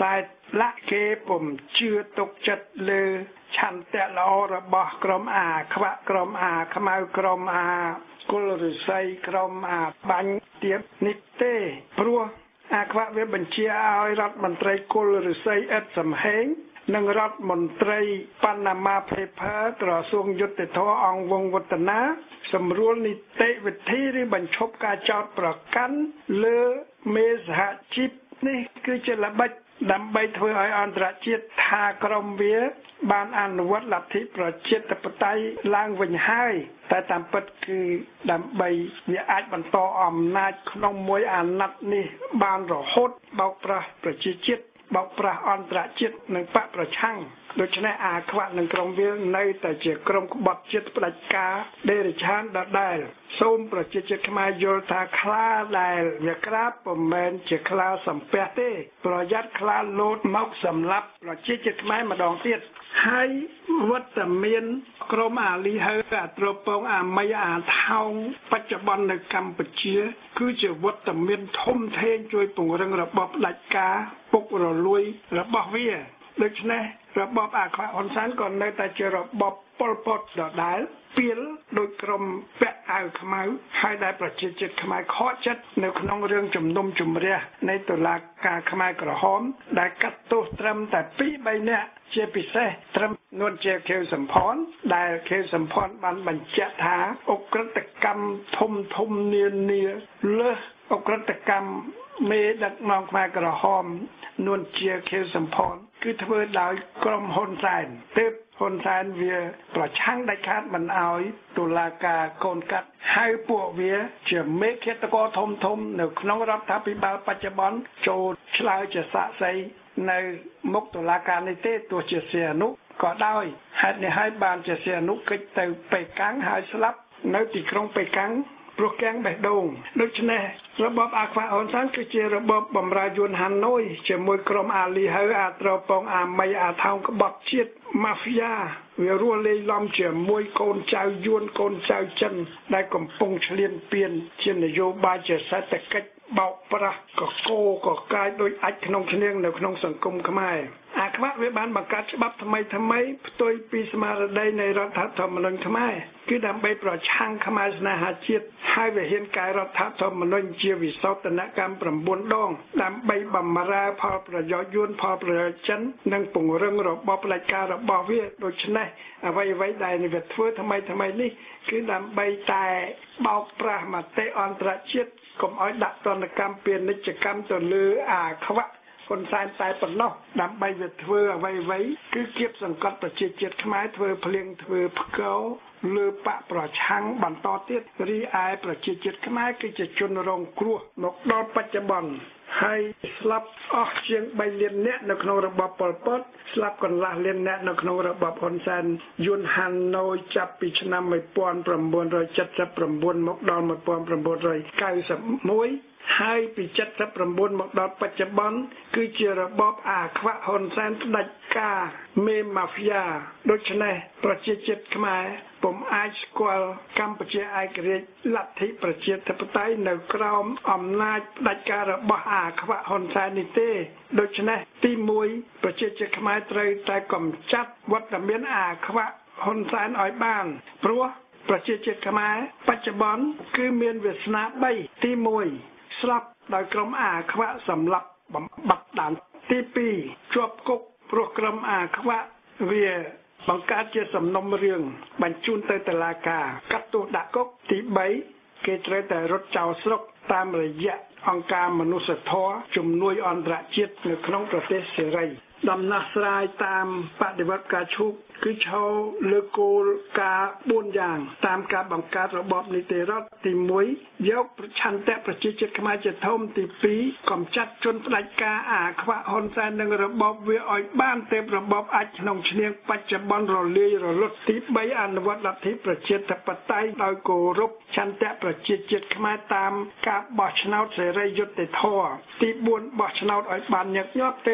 ละเกผมเชื่อตกจัดเลยฉันแต่ละอระบกรมอาขวะกรมอาขมากรมอากุลฤไซกรมอาบัญเตียบนิเต้พรัวอาขวะเวบัญชีอารัฐมนตรีกุลฤไซเอ็ดสำเฮงนังรัฐมนตรีปนามาเพเพตรส่งยุติธรรมวงวัฒนาสำรวจนิเตวิธีหรือบรรชบการจอดประกันเลือเมสหจิตนี่คือจะระบายดำใบเถื่ออันตรจิตทากรมเวียบานอนุวัตลัทธิประเจตปไตยล่างวิญญาณแต่ตามปัจคือดำใบมีอาจบรรทออำนาจขนมมวยอานัดนี่บานรหดเบาประเจจิตบอกประอันตรจิตหนึ่งปะประช่างโดยเฉพาะอาขวะหนึ่งกรมเวียในแต่เจียกรมบัดจิตประกาเดริชานได้ส้มประจิตขมายโยธาคลาได้เวียกราบประเมินเจคลาสัมเปเต้ประยัดคลาโลดมกสำรับประจิตขมายมาดองเตียดให้วัตเมียนกรมอาลีเฮอตรปงอาไม่อาเท่าปัจจุบันในกัมพูชีคือจะวัตเมียนทมเทงช่วยปุ่งเรื่องระบบหลักกาปกรลุยระบบเวียโดยเฉพาะระบบอาคาออนซันก่อนในแต่เจอระบบปลปดดอดได้เปลี่ยนโดยกรมแปะอาขมายให้ได้ประจิตขมายข้อจัดในขนมเรื่องจุ่มนมจุ่มเรียในตุลากาขมายกระหอมได้กัดตัวตรมแต่ปีใบเนี่ยเจปิเซตรมนวลเจเคลสัมพรได้เคลสัมพรบัญญัติหาอกกตกรรมทมเนียเลอกกตกรรมเมดักนองขมายกระหอมนวลเจเคลสัมพรคือเธอดาวกรมฮอนไซน์เติบฮอนไซน์เวียประช่างได้คาดมันเอาตุลากาโกนกัดให้พวกเวียเชื่อเมฆตะกอทมในขนมรัฐพิบาลปัจจุบันโจชลายจะสะใสในมกตุลาการในเต้ตัวเจเสียนุก็ได้ให้บานเจเสียนุก็เตไปกังหายสลับในติกรงไปกังโปรแกรมแบบดงโดยเฉพาะระบบอาควาออนซันคือเจระบบบำรายุนฮันโนยเจมวยกรมอาลีเฮอาตรปองอาไม่อาทางกบฏเชียดมาฟิยาเวรัวเลยล้อมเจมวยโกนเจ้ายวนโกนเจ้าจันได้กำปงเฉลียนเปลี่ยนเช่นนโยบายเจสัตกิจเบาประก็โกก็กลายโดยอัดขนมเชียงในขนมสังคมขมายอาควะเวบานบังคับฉบับทำไมตัวปีสมาร์ได้ในรัฐธรรมนูญขมายคือดำไปปลอดช่างขมายสนาหาจิตให้ไปเห็นกายรัฐธรรมนูญเจียวิสตนกรรมประบุนดองดำไปบำราพอประโยชน์ยุนพอประโยชน์จันนังปุ่งเรื่องระบบรายการระบบเวียโดยชนะเอาไว้ได้ในเวทเฟื่อทำไมนี่คือดำไปตายเบาประมาเตอันตรจิตกรมอ้อยดักตนกรรมเปลี่ยนนิจกรรมตัวลืออาขวะคนสายตายปนนอกดำใบเวทเฟื่อไว้คือเก็บสังกัดประจิตขมายเฟื่อเพลียงเฟื่อเกาเลือปะปลอดช่างบันต่อเตี้ยรีไอประจิตขมายคือจะจนรงครัวนกดอนปัจจุบันให้สลับออกเชียงใบเลียนเนะในขนมระบบปลปดสลับกันละเลียนเนะในขนมระบบฮอนเซนยุนฮันโนจับปีชนะไม่ปอนประมวลรอยจัดจะประมวลมกดอนไม่ปอนประมวลรอยไก่สมวยให้ปีจัดจะประมวลมกดอนปัจจุบันคือเจระบบอาควะฮอนเซนดักกาเมมาฟิยาโดยเฉพาะประเจตขมายผมไอสกอลกัมพูชีไอเกรดลัทธิประเจตปไตยในกรมอำนาจดักการบอาควะฮอนไซนิเต้โดยเฉพาะที่มวยประเจตขมายไตรแต่กำจัดวัดเมียนอาควะฮอนไซนอ้อยบ้านเพราะประเจตขมายปัจจุบันคือเมียนเวสนาใบที่มวยสลับโดยกรมอาควะสำหรับบำบัดด่านที่ปีจวบกุกโปรแกรมอาควะเวียบังการเจสำนมเรื่องบรรจุนเตตลากากัตตุดักกตีใบเกตเรแต่รถเจ้าสลกตามระยะองการมนุษย์ทอจุ่มนวยอันตรจิตในขนมประเทศเสรีดำนักสลายตามปฏิบัติการชุกคือชาวเลโกกาบุญอย่างตามการบังการระบบนิติรัฐติมวยยกชันแต่ประชิตขมาจะทมติปีกำจัดจนปลายกาอาควะฮอนแซนในระบบเวียอ้อยบ้านเต็มระบบอัจฉนงเชียงปัจจุบันเราเลี้ยเราลดติใบอนุวัตลัทธิประเจตปไตยโดยโกรบชันแต่ประชิตขมาตามการบอชนาเสรียุติธรรมติบุญบอชนาอ้อยบ้านยักยอดเติบ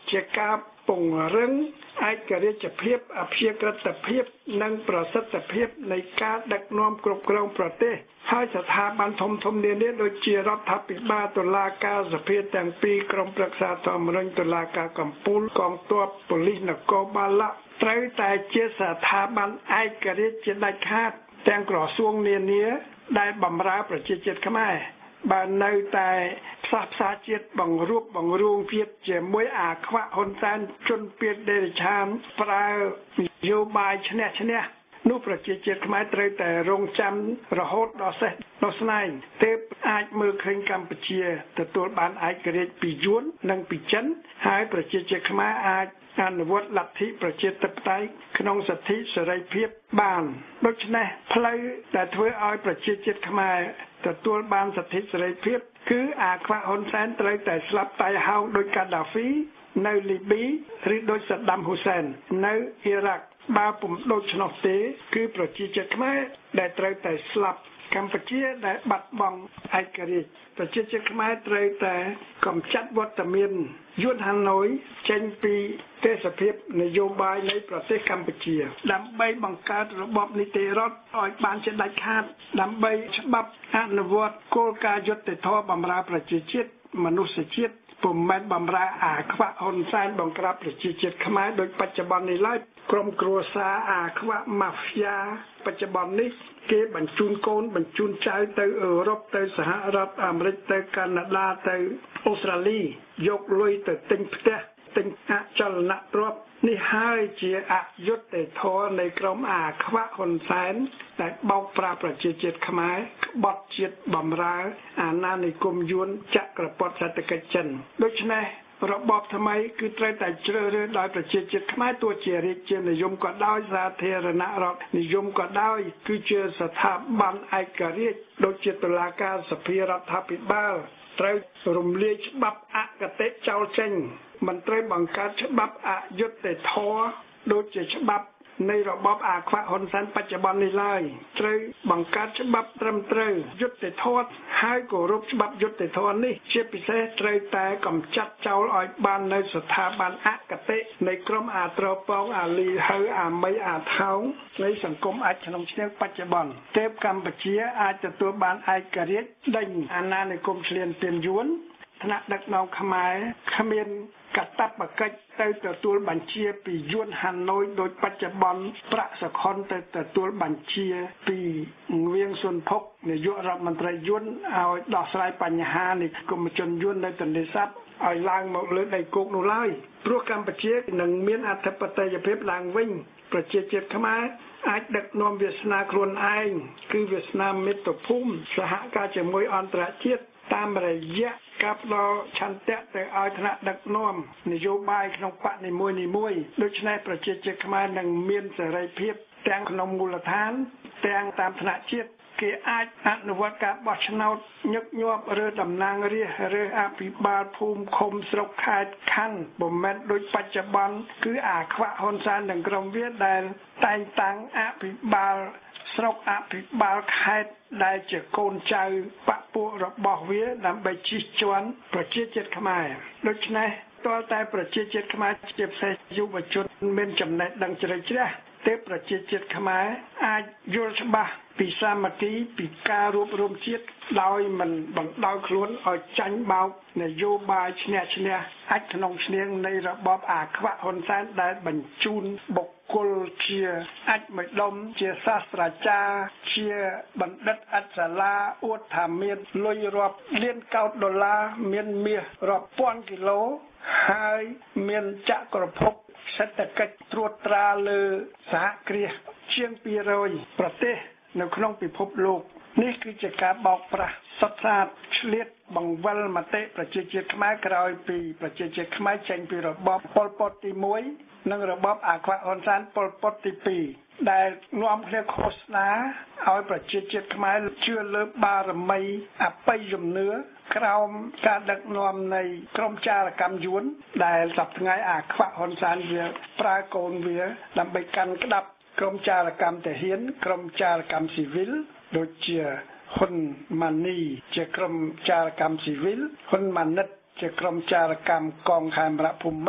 ជាការពង្រឹងឯករាជ្យភាពអព្យាក្រឹតភាពនិងប្រសិទ្ធភាពនៃការដឹកនាំគ្រប់គ្រងប្រទេសហើយស្ថាប័នធំៗនានាដូចជារដ្ឋាភិបាលតុលាការសភាទាំងពីរក្រុមប្រឹក្សាធម្មនុញ្ញតុលាការកំពូលកងទ័ពប៉ូលីសនគរបាលត្រូវតែជាស្ថាប័នឯករាជ្យជាដាច់ខាតទាំងក្រសួងនានាដែលបម្រើប្រជាជាតិខ្មែរបើនៅតែផ្សះផ្សាជាតិបង្រួបបង្រួមជាតិជាមួយអាខ្វាក់ហ៊ុនសែនជនពៀតដេរឆានប្រើនយោបាយឈ្នះនោះប្រជាជាតិខ្មែរត្រូវតែរងចាំរហូតដល់សេះដល់ស្នែងទើបអាចមើលឃើញកម្ពុជាទទួលបានឯករាជ្យពីយួននិងពីចិនហើយប្រជាជាតិខ្មែរអាចអនុវត្តលទ្ធិប្រជាធិបតេយ្យក្នុងសិទ្ធិសេរីភាពបានដូច្នេះផ្លូវដែលធ្វើឲ្យប្រជាជាតិខ្មែរទទួលបានសិទ្ធិសេរីភាពគឺអាខ្វាក់ហ៊ុនសែនត្រូវតែស្លាប់តៃហោងដោយកាដាហ្វីនៅលីប៊ីឬដោយសាដាមហ៊ូសែននៅអ៊ីរ៉ាក់បើពុំដូច្នោះទេគឺប្រជាជាតិខ្មែរដែលត្រូវតែស្លាប់កម្ពុជាដែលបាត់បង់ឯករាជ្យប្រជាជាតិខ្មែរត្រូវតែកំចាត់វត្តមានយួនហាណូយចេញពីទេសភាពនយោបាយនៃប្រទេសកម្ពុជាដើម្បីបង្កើតរបបនីតិរដ្ឋឲ្យបានជាដាច់ខាតដើម្បីច្បាប់អនុវត្តគោលការណ៍យុត្តិធម៌បម្រើប្រជាជាតិមនុស្សជាតិពុំមែនបម្រើអាខ្វាក់ហ៊ុនសែនបង្ក្រាបប្រជាជាតិខ្មែរដោយបច្ចុប្បន្ននេះឡើយក្រុមគ្រួសារអាខ្វាក់ម៉ាហ្វ្យាបច្ចុប្បន្ននេះគេបញ្ជូនកូនបញ្ជូនចៅទៅអឺរ៉ុបទៅសហរដ្ឋអាមេរិកទៅកាណាដាទៅអូស្ត្រាលីយកលុយទៅទិញផ្ទះទិញអចលនទ្រព្យនេះហើយជាអយុត្តិធម៌នៃក្រុមអាខ្វាក់ហ៊ុនសែនដែលបោកប្រាស់ប្រជាជាតិខ្មែរក្បត់ជាតិបំរើអាណានិគមយួនចក្រពត្តិសេដ្ឋកិច្ចចិនដូច្នេះរបបថ្មីគឺត្រូវតែជ្រើសរើសដោយប្រជាជាតិខ្មែរទោះជារាជានិយមក៏ដោយសាធារណរដ្ឋនិយមក៏ដោយគឺជាស្ថាប័នឯករាជ្យដូចជាតុលាការសភារដ្ឋាភិបាលត្រូវរំលាយច្បាប់អកតេចោលចេញមិនត្រូវបង្កើតច្បាប់អយុត្តិធម៌ដូចជាច្បាប់នៃរបបអាខ្វាក់ហ៊ុនសែនបច្ចុប្បន្ននេះឡើយត្រូវបង្កើតច្បាប់ត្រឹមត្រូវយុត្តិធម៌ហើយគោរពច្បាប់យុត្តិធម៌នេះជាពិសេសត្រូវតែកម្ចាត់ចោលឲ្យបាននៅស្ថាប័នអកតេនៃក្រុមអាត្រពងអាលីហើអាមីអាថោងនៃសង្គមអាចក្នុងឆ្នាំបច្ចុប្បន្នទេពកម្ពុជាអាចទទួលបានឯករាជ្យដេញអាណានិគមឈ្លានពានយួនថ្នាក់ដឹកនាំខ្មែរគ្មានកតបកិច្ចទៅទទួលបញ្ជាពីយួនហាណូយដោយបច្ចុប្បន្នប្រាក់សខុនទៅទទួលបញ្ជាពីវៀងស៊ុនផុកនាយករដ្ឋមន្ត្រីយួនឲ្យដោះស្រាយបញ្ហានិគមជនយួននៅទន្លេសាបឲ្យឡើងមកលើដីគោកនោះឡើយព្រោះកម្ពុជានឹងមានអធិបតេយ្យភាពឡើងវិញប្រជាជាតិខ្មែរអាចដឹកនាំវាសនាខ្លួនឯងគឺវាសនាមាតុភូមិសហការជាមួយអន្តរជាតិតាមរយៈការផ្ដល់ឆន្ទៈទៅឲ្យថ្នាក់ដឹកនាំនយោបាយក្នុងបកនីមួយៗដូច្នេះប្រជាជាតិខ្មែរនឹងមានសេរីភាពទាំងក្នុងមូលដ្ឋានទាំងតាមថ្នាក់ជាតិគេអាចអនុវត្តការបោះឆ្នោតញឹកញាប់ឬតំណាងរាស្ត្រឬអភិបាលភូមិឃុំស្រុកខេត្តខណ្ឌមិនមែនដូចបច្ចុប្បន្នគឺអាខ្វាក់ហ៊ុនសែននិងក្រុមវាដែលតែងតាំងអភិបាលស្រុកអភិបាលខេត្តដែលជាកូនចៅបពុះរបស់វាដើម្បីជិះជាន់ប្រជាជាតិខ្មែរដូច្នេះទាល់តែប្រជាជាតិខ្មែរជាពិសេសយុវជនមានចំណេះដឹងជ្រៅជ្រះទើបប្រជាជាតិខ្មែរអាចយល់ច្បាស់ពីសាមគ្គីពីការរួបរวมជាតិដោយមិនបណ្ដោយខ្លួនឲ្យចាញ់បោកនយោបាយឈ្នះអាចក្នុងឈ្នាងនៃរបបអាខ្វាក់ហ៊ុនសែនដែលបញ្ជូនបុគ្គលជាអាចមួយដុំជាសាស្ត្រាចារ្យជាបណ្ឌិតអក្សរាអួតថាមានលុយរាប់លានកោដដុល្លារមានមាសរាប់ពាន់គីឡូហើយមានចក្រភពសេដ្ឋកិច្ចត្រួតត្រាលើសហគ្រាសជាង200ប្រទេសនៅក្នុងពិភពលោកនេះគឺជាការបោកប្រាស់សុទ្ធសាធឆ្លៀតបង្វិលមតិប្រជាជាតិខ្មែរក្រោយពីប្រជាជាតិខ្មែរចេញពីរបបប៉ុលពតទី1និងរបបអាខ្វាក់ហ៊ុនសែនប៉ុលពតទី2ដែលនាំគ្នាឃោសនាឲ្យប្រជាជាតិខ្មែរជឿលើបារមីអបិយជំនឿក្រោមការដឹកនាំនៃក្រុមចារកម្មយួនដែលសប្តាហ៍ថ្ងៃអាខ្វាក់ហ៊ុនសែនវាប្រើកូនវាដើម្បីកាន់ក្តាប់ក្រុមចារកម្មទាហានក្រុមចារកម្មស៊ីវិលដូចជាហ៊ុនម៉ាណីជាក្រុមចារកម្មស៊ីវិលហ៊ុនម៉ាណិតជាក្រុមចារកម្មកងខេមរៈភូមិន្ទ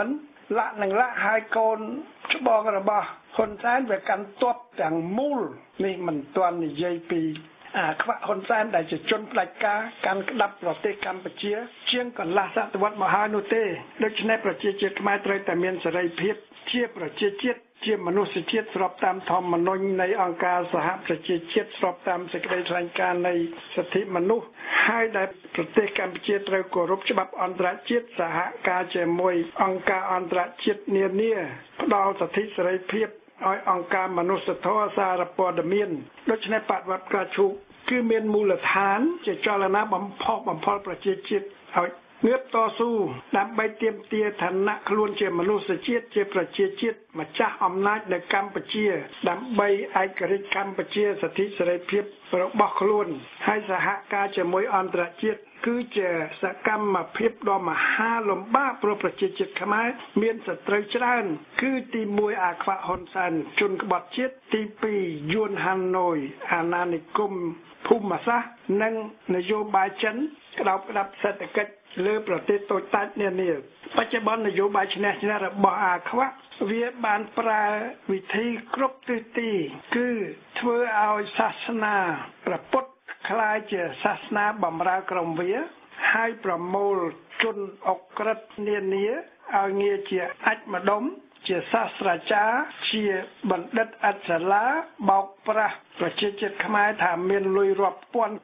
ละหนึ่งละหายโกนจะบอกกระบะคนแสนแบบกันตบอย่างมูลนี่มันตัวนี่ใหญ่ปีขวะคนแสนได้จะจนปลายกาการกดับประเทศกัมพูชีเชียงก่อนลาศตวรรษมหานุเตโดยเฉพาะประเทศจีนมาไตรแต่เมียนเสรีเพียบเทียบประเทศจีนเทียบมนุษยชาติสอบตามธรรมนูญในองค์การสหประชาชาติสอบตามสิ่งใดรายการในสิทธิมนุษย์ให้ได้ประเทศกัมพูชีตระกรบฉบับอันตรจิตสหการเจมวยองค์การอันตรจิตเนียพดาวสิทธิเสรีเพียบอ้อยองค์การมนุษยธรรมสารปอดเมียนโดยเฉพาะปฏิวัติกระชุกคือเมียนมูลฐานจะจรณะบำพอประเทศจิตเอาเนื้อต่อสู้นำใบเตรียมเตียฐานะคล้วนเจมนุษยชาติเจประเทศจิตมาจ้าอำนาจในกัมพูชีนำใบไอกริกัมพูชีสิทธิเสรีเพียบระบบคล้วนให้สหการเจมวยอันตรจิตคือเจสกรรมมาเพียบดอมหาลมบ้าโปรประเทศจิตขมายเมียนสตรีชรันคือตีมวยอาควะฮอนซันจนกบฏจิตตีปียวนฮันโนยอาณานิคมภูมิศาสตร์นั่งนโยบายฉันเรารับเศรษฐกิจเลือประเทศโตตัดเนี่ยปัจจุบันนโยบายชนะระบอาควะเวียบานปลาวิธีครบตีคือเพื่อเอาศาสนาประพุทธคลายเจศาสนาบำรากรมเวียให้ประโมลจนอกกระเนียเอาเงียเจียอัดมาดมเจียศาสตราจารย์เชียบัณฑิตอัจฉริยะบอกประเทศเจ็ดขมายถามเมียนลุยรบป่วน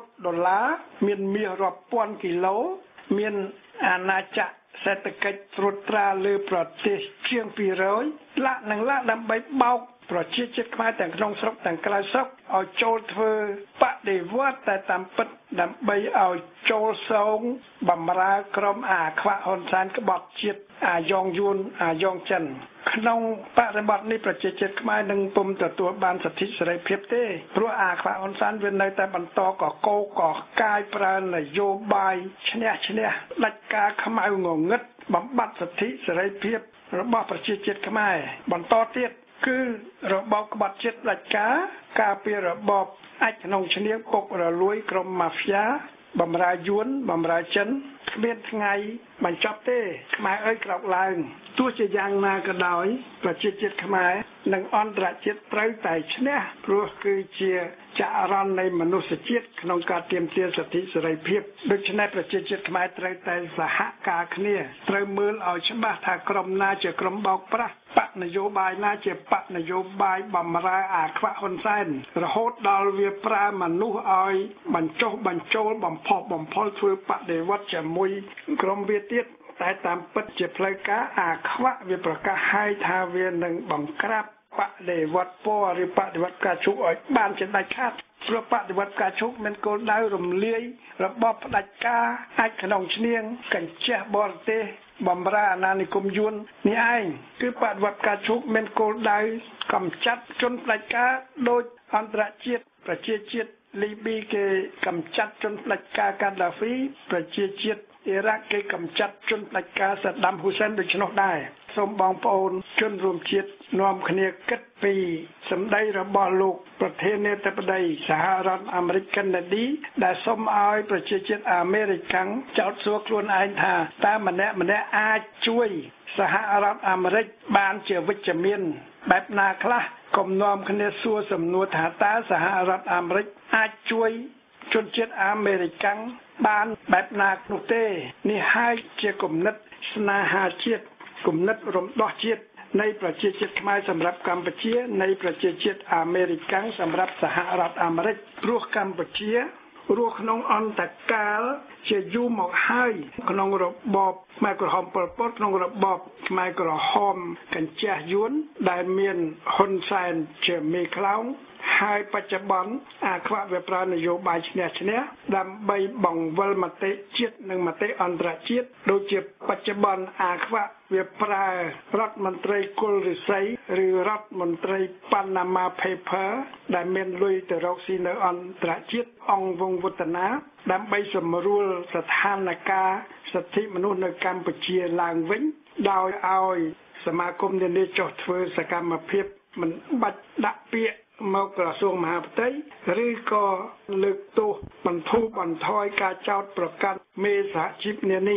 $9เมียรบป่วนกิโลเมียนอาณาจักรเศรษฐกิจตรุตราเลือประเทศเชียงปีร้อยละหนึ่งละดำใบเบาประเทศเจ็ดขมายแต่งครองศพแต่งกลายศพเอาโจลเธอปะเดวัดแต่ตามปัดดำใบเอาโจลทรงบำรากรมอาควะฮอนซานกบฏจิตอายองยุนอายองจันขนมปะระบัดนี้ประเทศเจ็ดขมายหนึ่งปุ่มตัวบานสถิตเสรีเพียบเต้เพราะอาควะฮอนซานเว้นในแต่บรรทอก่อโกก่อกายปราณโยบายชนะหลักการขมายงงดบำบัดสถิตเสรีเพียบระบอบประเทศเจ็ดขมายบรรทอเตี้ยคือระบอบกบฏจิตหลักการเปรียระบอบไอ้ขนมชนิดปกระลุยกรมมาฟิยาบำรายุนบำราจันเมียนไงบรรจับเต้ขมายเอ้ยกลับลายตัวจะยังนากระดอยประเทศเจ็ดขมายนังอันตรจิตไตรไต่ชนะเพราะคือเชียจะอารันในมนุษยจิตขนมการเตรียมเตียสติสไรเพียบโดยชนะประเทศเจ็ดขมายไตรไต่สหกาคเนียไตรมือเอาชบะทากรมนาเจกรมบอกพระปะนโยบายนาเจปะนโยบายบำราอาควะฮอนไซน์ระหดดอลเวียปรามนุษย์อ้อยบรรโจบำพอช่วยปะเดวัดจะมุยกรมเวียเตียแต่ตามปัจเจพลกาอาควะเวียประกาให้ทาเวียหนึ่งบังครับปะเดวัดปอหรือปะเดวัดกาชุกอ้อยบ้านจะได้คาดเพราะปะเดวัดกาชุกมันโกได้รมเลี้ยระบอบดักกาไอ้ขนมเชียงกันเจ้าบอลเตบำรานานิคมยุนนี่ไอ้คือปฏิวัติการชุกเมนโกลได้กำจัดจนปลายกาโดยอันตรจิตประเทศจิตลิบีเกกำจัดจนปลายกาการดาฟีประเทศจิตอิรักเกกำจัดจนปลายกาสัดดัมฮุเซนโดยชนกได้สมบองปอนจนรวมจิตนอมขเนียกัดปีสำได้ระบอบโลกประเทศเนเธอร์แลนด์สหรัฐอเมริกันดีได้สมเอาประเทศจิตอเมริกันเจ้าสัวครวนไอทาตามมันแน่อาจช่วยสหรัฐอเมริกบานเจอวิจมีนแบบนาคละกรมนอมคเนสัวสำนวนถาตาสหรัฐอเมริกอาจช่วยจนเจ็ดอเมริกันบานแบบนาคนุเต้นี่ให้เจ้ากลุ่มนัดสนาหาเจ็ดกลุ่มนัดรมดอกเจ็ดในประเทศเจ็ดขมายสำหรับกัมพูชีในประเทศเจ็ดอเมริกันสำหรับสหรัฐอเมริกพวกกัมพูชีรูขนมอันตะกาลจะยุ่หมอกให้ขนมระบอบไมโครโฮมปลดขนมระบอบไมโครโฮมกันเจียยุนได้เมียนฮอนไซน์เจมีคลาวให้ปัจจุบันอาควะเวปรานโยบายชนะดำใบบ่งวัลมาเตจิตหนึ่งมาเตอันตรจิตโดยเฉพปัจจุบันอาควะเวปรารัฐมนตรีกุลริไซหรือรัฐมนตรีปานามาเพเปอร์ได้เมียนลุยแต่รอกซีเนอันตรจิตองวงวัฒนาดำใบสมรูลสถานการณ์สิทธิมนุษย์ในกัมพูชีลางวิ่งดาวเอาสมาคมเดนจดเฟอร์สกรรมเพียบมันบัดดักเปียมากระทรวงมหาดไทยหรือก็เลือกตัวบรรทุบรรทอยการเจ้าประกันเมษาชิปเนี่ย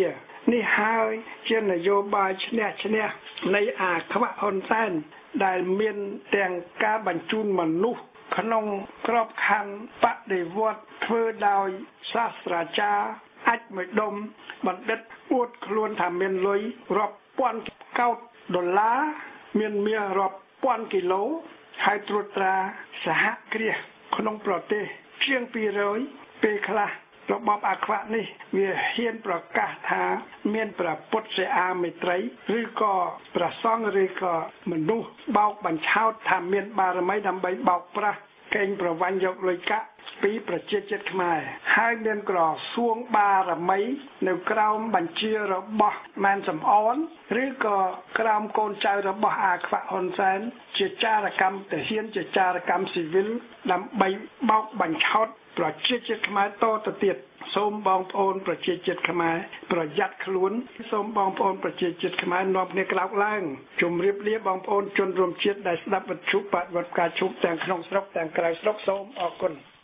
នេះហើយជានយោបាយឈ្នះឈ្នះនៃអាខ្វាក់ហ៊ុនសែនដែលមានទាំងការបញ្ជូនមនុស្សក្នុងក្របខ័ណ្ឌបដិវត្តធ្វើដោយសាស្ត្រាចារ្យអាចមួយដុំបណ្ឌិតអួតខ្លួនថាមានលុយរាប់ពាន់កោតដុល្លារមានមាសរាប់ពាន់គីឡូហើយត្រួតត្រាសហគ្រាសក្នុងប្រទេសជាង200ពេលខ្លះរបបអាខ្វាក់នេះវាហ៊ានប្រកាសថាមានព្រះពុទ្ធសិអាមេត្រីឬក៏ព្រះសង្ឃឬក៏មនុស្សបោកបញ្ឆោតថាមានបារមីដើម្បីបោកប្រាស់កេងប្រវ័ញ្ចយកលុយកាក់ពីប្រជាជាតិខ្មែរហើយមានក្រសួងបារមីនៅក្រោមបញ្ជារបស់ម៉ែនសំអនឬក៏ក្រោមកូនចៅរបស់អាខ្វាក់ហ៊ុនសែនជាចារកម្មទាហានជាចារកម្មស៊ីវិលដើម្បីបោកបញ្ឆោតប្រជាជាតិខ្មែរតទៅទៀតសូមបងប្អូនប្រជាជាតិខ្មែរប្រយ័ត្នខ្លួនសូមបងប្អូនប្រជាជាតិខ្មែរនាំគ្នាក្រោកឡើងជម្រាបលាបងប្អូនជនរួមជាតិដែលស្ដាប់វិទ្យុបដិវត្តការជុំទាំងក្នុងស្រុកទាំងក្រៅស្រុកសូមអរគុណ